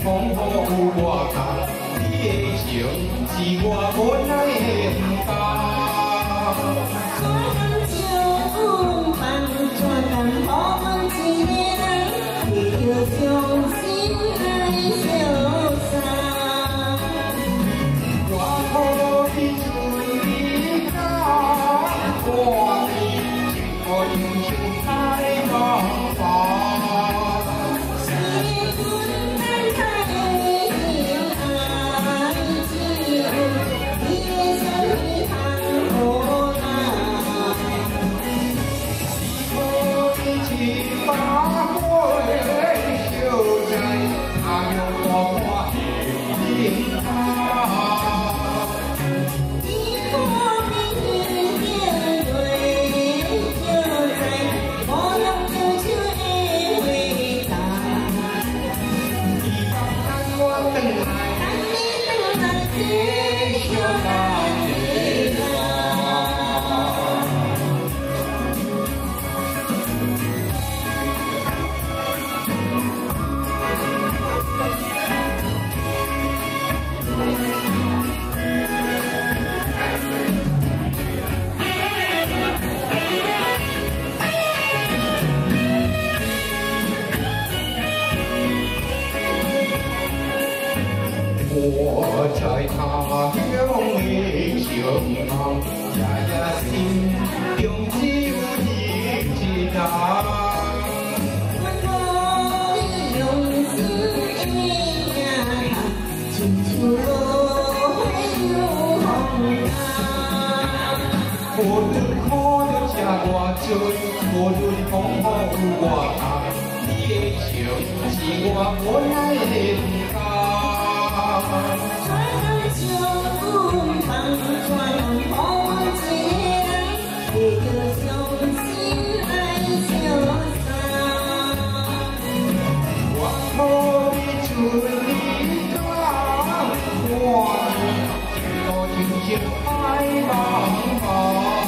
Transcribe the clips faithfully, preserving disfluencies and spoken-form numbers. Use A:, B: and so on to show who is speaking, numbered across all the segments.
A: 风雨有我扛，你的情是我无奈的不甘。
B: 山上放转淡薄阮一个人，为着伤心爱相送。我可比准你家，我的情我永远爱茫茫。 我在他乡的相望，夜夜心中只有你一人。我无用心的影，亲像落花有风干。无论苦着吃偌多，无论风雨有偌重，你的情是我无奈的不甘。 山上阮放转雨阮一个人，为着伤心爱相送。
A: 我可比准你家，我的情情爱茫茫。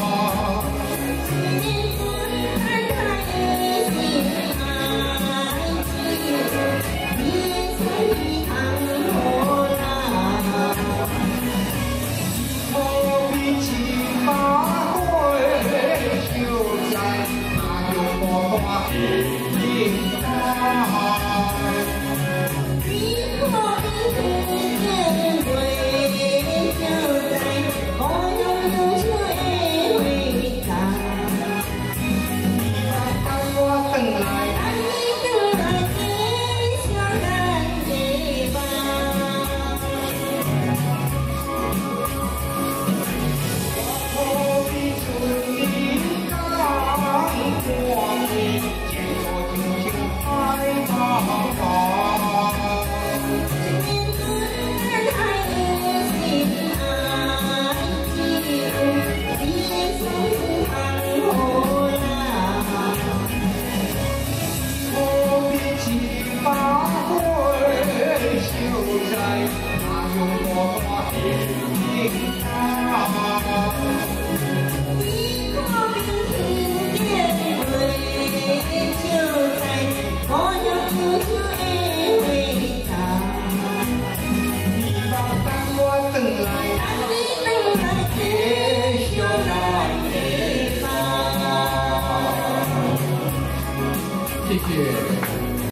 A: 谢谢。